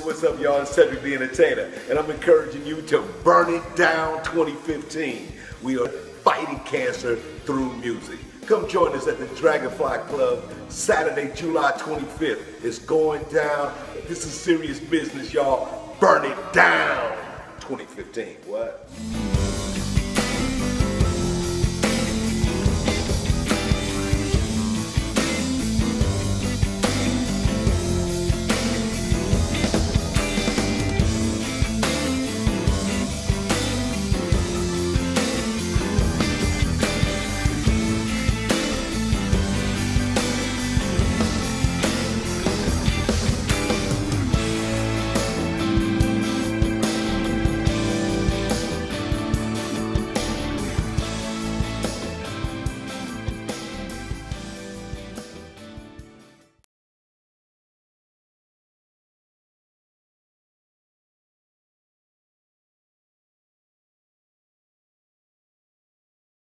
What's up, y'all? It's Cedric the Entertainer, and I'm encouraging you to burn it down 2015. We are fighting cancer through music. Come join us at the Dragonfly Club Saturday, July 25th. It's going down. This is serious business, y'all. Burn it down 2015. What?